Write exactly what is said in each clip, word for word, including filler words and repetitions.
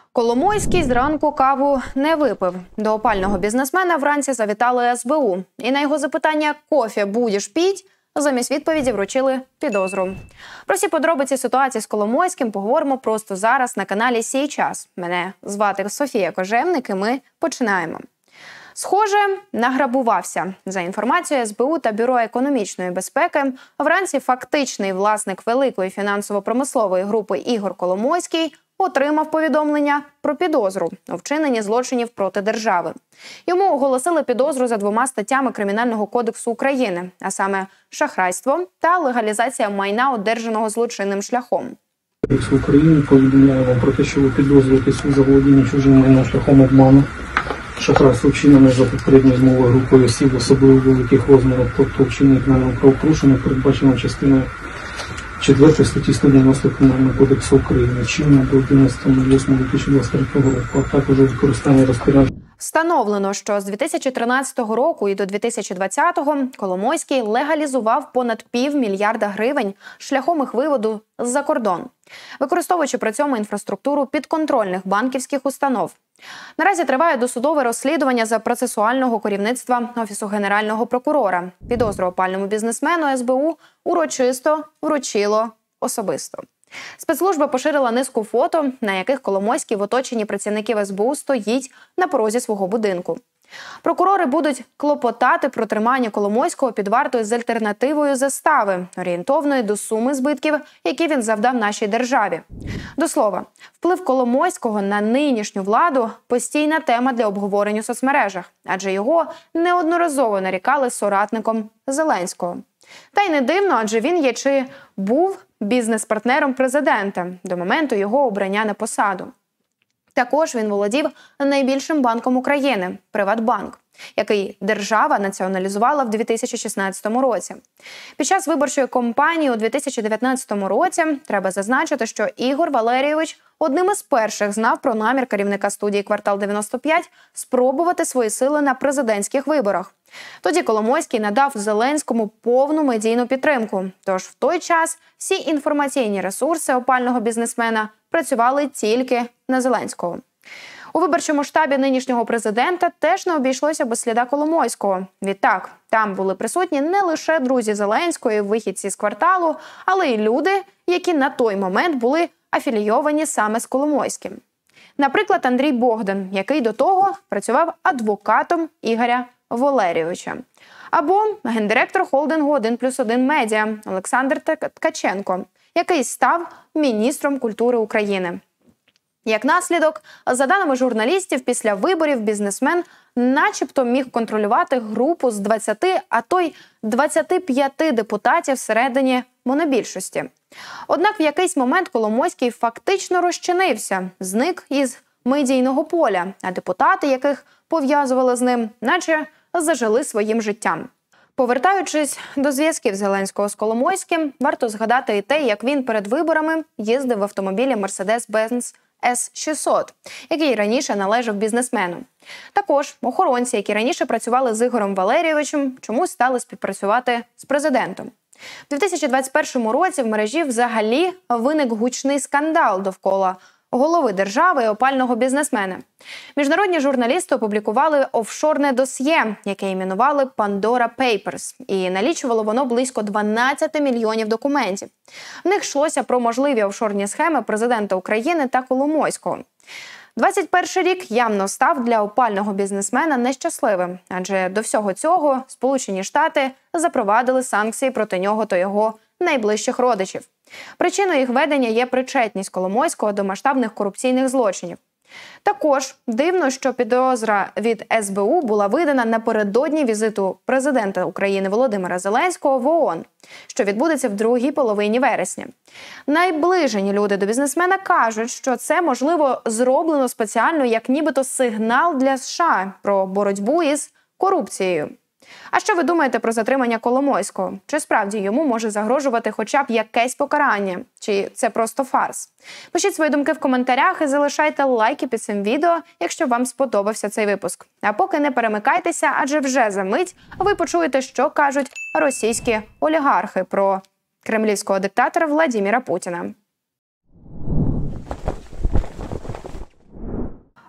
Коломойський зранку каву не випив. До опального бізнесмена вранці завітали ес бе у. І на його запитання «Кофе будеш піть?» замість відповіді вручили підозру. Про всі подробиці ситуації з Коломойським поговоримо просто зараз на каналі «Сій час». Мене звати Софія Кожевник і ми починаємо. Схоже, награбувався. За інформацією ес бе у та Бюро економічної безпеки, вранці фактичний власник великої фінансово-промислової групи Ігор Коломойський отримав повідомлення про підозру у вчиненні злочинів проти держави. Йому оголосили підозру за двома статтями Кримінального кодексу України, а саме шахрайство та легалізація майна, одержаного злочинним шляхом. Кодексу України повідомляю вам про те, що ви підозрюєтесь у заволодінні чужим майном шляхом обману, шахрайство вчинене за попередньою змовою групою осіб, особливо великих розмірів, тобто вчинення кримінального правопорушення, передбачено частиною четвертої статті сто дев'яносто Кримінального кодексу України, чинно до одинадцятого лютого дві тисячі двадцять третього року, а також використання розпоряджень. Встановлено, що з дві тисячі тринадцятого року і до дві тисячі двадцятого Коломойський легалізував понад півмільярда гривень шляхом їх виводу з-за кордон, використовуючи при цьому інфраструктуру підконтрольних банківських установ. Наразі триває досудове розслідування за процесуального керівництва Офісу Генерального прокурора. Підозру опальному бізнесмену ес бе у урочисто вручило особисто. Спецслужба поширила низку фото, на яких Коломойський в оточенні працівників ес бе у стоїть на порозі свого будинку. Прокурори будуть клопотати про тримання Коломойського під вартою з альтернативою застави, орієнтовної до суми збитків, які він завдав нашій державі. До слова, вплив Коломойського на нинішню владу – постійна тема для обговорень у соцмережах, адже його неодноразово нарікали соратником Зеленського. Та й не дивно, адже він є чи був бізнес-партнером президента до моменту його обрання на посаду. Також він володів найбільшим банком України – «Приватбанк», який держава націоналізувала в дві тисячі шістнадцятому році. Під час виборчої кампанії у дві тисячі дев'ятнадцятому році треба зазначити, що Ігор Валерійович одним із перших знав про намір керівника студії «Квартал дев'яносто п'ять» спробувати свої сили на президентських виборах. Тоді Коломойський надав Зеленському повну медійну підтримку. Тож в той час всі інформаційні ресурси опального бізнесмена працювали тільки на Зеленського. У виборчому штабі нинішнього президента теж не обійшлося без сліда Коломойського. Відтак, там були присутні не лише друзі Зеленської, вихідці з кварталу, але й люди, які на той момент були афілійовані саме з Коломойським. Наприклад, Андрій Богдан, який до того працював адвокатом Ігоря Валерійовича. Або гендиректор холдингу один плюс один медіа Олександр Ткаченко, який став міністром культури України. Як наслідок, за даними журналістів, після виборів бізнесмен начебто міг контролювати групу з двадцяти, а то й двадцяти п'яти депутатів всередині монобільшості. Однак в якийсь момент Коломойський фактично розчинився, зник із медійного поля, а депутати, яких пов'язували з ним, наче зажили своїм життям. Повертаючись до зв'язків Зеленського з Коломойським, варто згадати і те, як він перед виборами їздив в автомобілі Mercedes-Benz ес шістсот, який раніше належав бізнесмену. Також охоронці, які раніше працювали з Ігорем Валерійовичем, чомусь стали співпрацювати з президентом. У дві тисячі двадцять першому році в мережі взагалі виник гучний скандал довкола голови держави і опального бізнесмена. Міжнародні журналісти опублікували офшорне досьє, яке іменували Pandora Papers, і налічувало воно близько дванадцяти мільйонів документів. В них йшлося про можливі офшорні схеми президента України та Коломойського. двадцять перший рік явно став для опального бізнесмена нещасливим, адже до всього цього Сполучені Штати запровадили санкції проти нього та його найближчих родичів. Причиною їх ведення є причетність Коломойського до масштабних корупційних злочинів. Також дивно, що підозра від ес бе у була видана напередодні візиту президента України Володимира Зеленського в о о ен, що відбудеться в другій половині вересня. Найближені люди до бізнесмена кажуть, що це, можливо, зроблено спеціально як нібито сигнал для США про боротьбу із корупцією. А що ви думаєте про затримання Коломойського? Чи справді йому може загрожувати хоча б якесь покарання? Чи це просто фарс? Пишіть свої думки в коментарях і залишайте лайки під цим відео, якщо вам сподобався цей випуск. А поки не перемикайтеся, адже вже за мить ви почуєте, що кажуть російські олігархи про кремлівського диктатора Владимира Путіна.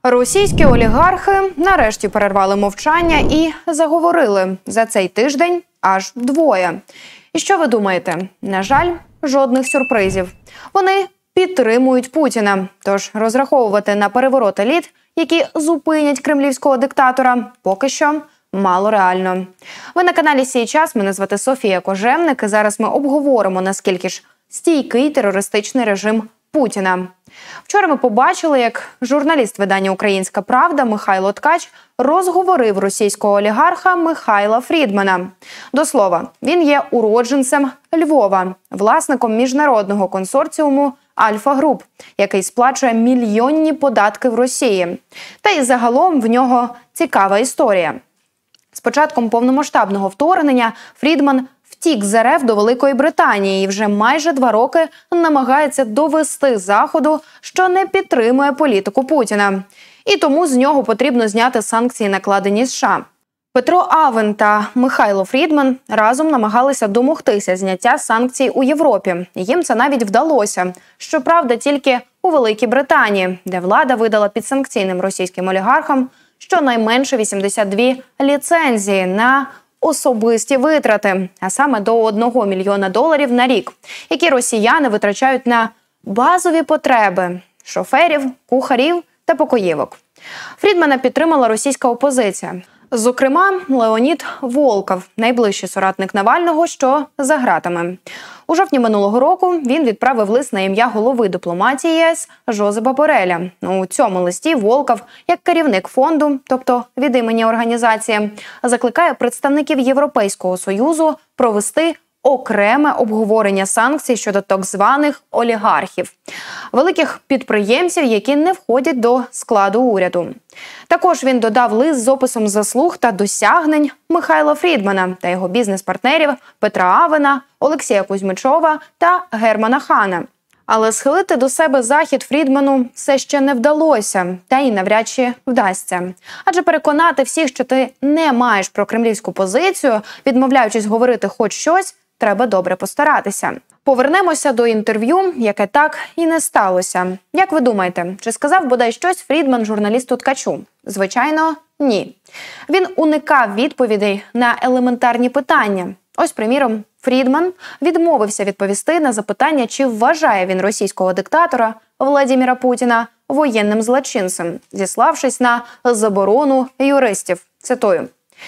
Російські олігархи нарешті перервали мовчання і заговорили. За цей тиждень аж двоє. І що ви думаєте? На жаль, жодних сюрпризів. Вони підтримують Путіна. Тож розраховувати на переворот еліт, які зупинять кремлівського диктатора, поки що мало реально. Ви на каналі «Сій час», мене звати Софія Кожевник, і зараз ми обговоримо, наскільки ж стійкий терористичний режим Путіна. Вчора ми побачили, як журналіст видання «Українська правда» Михайло Ткач розговорив російського олігарха Михайла Фрідмана. До слова, він є уродженцем Львова, власником міжнародного консорціуму «Альфа Груп», який сплачує мільйонні податки в Росії. Та й загалом в нього цікава історія. З початком повномасштабного вторгнення Фрідман втік з РФ до Великої Британії і вже майже два роки намагається довести Заходу, що не підтримує політику Путіна. І тому з нього потрібно зняти санкції, накладені США. Петро Авен та Михайло Фрідман разом намагалися домогтися зняття санкцій у Європі. Їм це навіть вдалося. Щоправда, тільки у Великій Британії, де влада видала підсанкційним російським олігархам щонайменше вісімдесят дві ліцензії на особисті витрати, а саме до одного мільйона доларів на рік, які росіяни витрачають на базові потреби – шоферів, кухарів та покоївок. Фрідмана підтримала російська опозиція. Зокрема, Леонід Волков, найближчий соратник Навального, що за ґратами. У жовтні минулого року він відправив лист на ім'я голови дипломатії ЄС Жозепа Бореля. У цьому листі Волков, як керівник фонду, тобто від імені організації, закликає представників Європейського Союзу провести окреме обговорення санкцій щодо так званих олігархів – великих підприємців, які не входять до складу уряду. Також він додав лист з описом заслуг та досягнень Михайла Фрідмана та його бізнес-партнерів Петра Авена, Олексія Кузьмичова та Германа Хана. Але схилити до себе Захід Фрідману все ще не вдалося, та й навряд чи вдасться. Адже переконати всіх, що ти не маєш прокремлівську позицію, відмовляючись говорити хоч щось, треба добре постаратися. Повернемося до інтерв'ю, яке так і не сталося. Як ви думаєте, чи сказав бодай щось Фрідман журналісту Ткачу? Звичайно, ні. Він уникав відповідей на елементарні питання. Ось, приміром, Фрідман відмовився відповісти на запитання, чи вважає він російського диктатора Владимира Путіна воєнним злочинцем, зіславшись на заборону юристів. Цитую.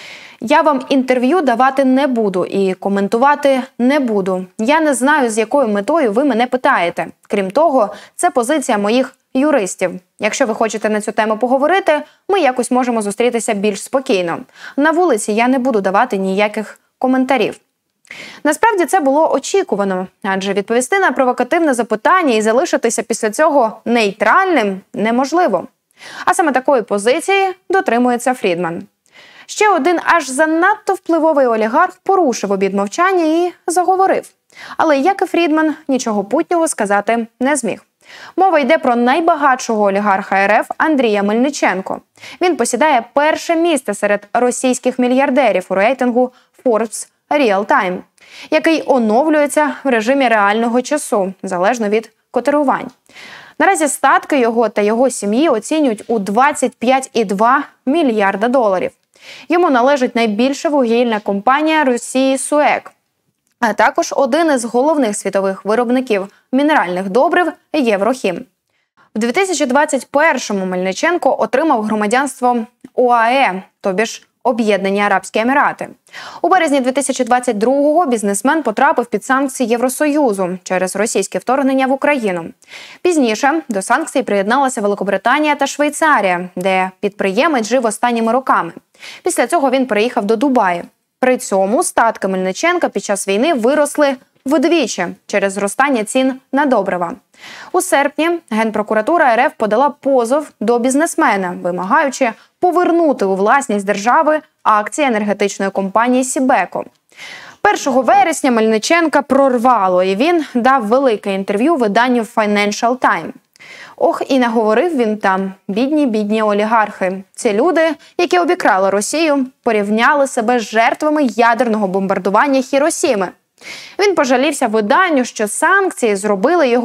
«Я вам інтерв'ю давати не буду і коментувати не буду. Я не знаю, з якою метою ви мене питаєте. Крім того, це позиція моїх юристів. Якщо ви хочете на цю тему поговорити, ми якось можемо зустрітися більш спокійно. На вулиці я не буду давати ніяких коментарів». Насправді це було очікувано, адже відповісти на провокативне запитання і залишитися після цього нейтральним неможливо. А саме такої позиції дотримується Фрідман. Ще один аж занадто впливовий олігарх порушив обід мовчання і заговорив. Але, як і Фрідман, нічого путнього сказати не зміг. Мова йде про найбагатшого олігарха РФ Андрія Мельниченко. Він посідає перше місце серед російських мільярдерів у рейтингу Forbes Real Time, який оновлюється в режимі реального часу, залежно від котирувань. Наразі статки його та його сім'ї оцінюють у двадцять п'ять цілих два мільярда доларів. Йому належить найбільша вугільна компанія Росії «СУЕК», а також один із головних світових виробників мінеральних добрив «Єврохім». В дві тисячі двадцять першому Мельниченко отримав громадянство ОАЕ, тобі ж Об'єднані Арабські Емірати. У березні дві тисячі двадцять другого бізнесмен потрапив під санкції Євросоюзу через російське вторгнення в Україну. Пізніше до санкцій приєдналася Великобританія та Швейцарія, де підприємець жив останніми роками. Після цього він переїхав до Дубаю. При цьому статки Мельниченка під час війни виросли вдвічі через зростання цін на добрива. У серпні Генпрокуратура РФ подала позов до бізнесмена, вимагаючи повернути у власність держави акції енергетичної компанії «Сібеко». першого вересня Мельниченка прорвало, і він дав велике інтерв'ю виданню Financial Times. Ох, і наговорив він там. Бідні-бідні олігархи. Ці люди, які обікрали Росію, порівняли себе з жертвами ядерного бомбардування Хіросіми. Він пожалівся виданню, що санкції зробили його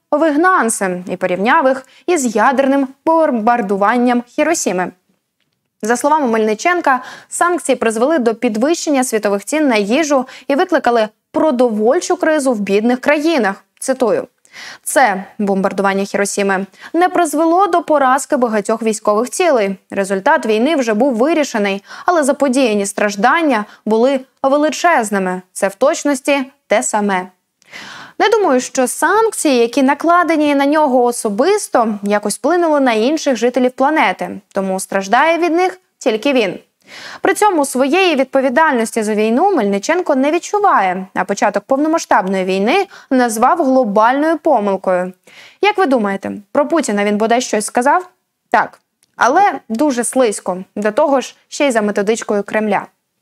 вигнанцем і порівняв їх із ядерним бомбардуванням Хіросіми. За словами Мельниченка, санкції призвели до підвищення світових цін на їжу і викликали продовольчу кризу в бідних країнах. Цитую. Це бомбардування Хіросіми не призвело до поразки багатьох військових цілей. Результат війни вже був вирішений, але заподіяні страждання були величезними. Це в точності те саме. Не думаю, що санкції, які накладені на нього особисто, якось вплинули на інших жителів планети. Тому страждає від них тільки він. При цьому своєї відповідальності за війну Мельниченко не відчуває, а початок повномасштабної війни назвав глобальною помилкою. Як ви думаєте, про Путіна він бодай щось сказав? Так, але дуже слизько, до того ж ще й за методичкою Кремля.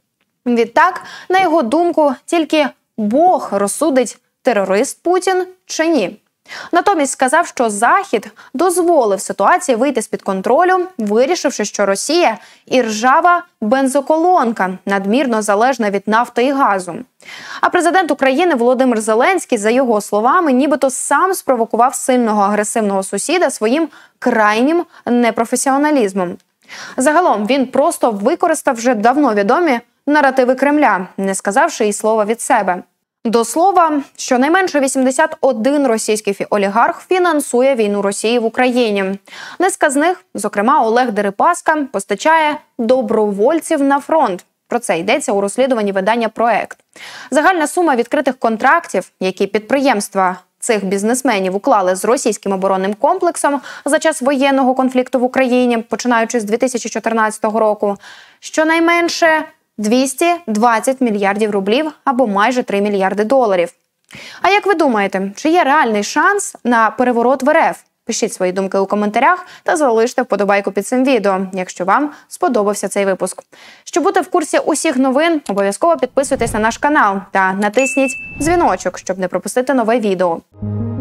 Відтак, на його думку, тільки Бог розсудить, терорист Путін чи ні. Натомість сказав, що Захід дозволив ситуації вийти з-під контролю, вирішивши, що Росія – іржава бензоколонка, надмірно залежна від нафти і газу. А президент України Володимир Зеленський, за його словами, нібито сам спровокував сильного агресивного сусіда своїм крайнім непрофесіоналізмом. Загалом він просто використав вже давно відомі наративи Кремля, не сказавши і слова від себе. До слова, щонайменше вісімдесят один російський олігарх фінансує війну Росії в Україні. Низка з них, зокрема Олег Дерипаска, постачає добровольців на фронт. Про це йдеться у розслідуванні видання «Проект». Загальна сума відкритих контрактів, які підприємства цих бізнесменів уклали з російським оборонним комплексом за час воєнного конфлікту в Україні, починаючи з дві тисячі чотирнадцятого року, щонайменше двісті двадцять мільярдів рублів або майже три мільярди доларів. А як ви думаєте, чи є реальний шанс на переворот в РФ? Пишіть свої думки у коментарях та залиште вподобайку під цим відео, якщо вам сподобався цей випуск. Щоб бути в курсі усіх новин, обов'язково підписуйтесь на наш канал та натисніть дзвіночок, щоб не пропустити нове відео.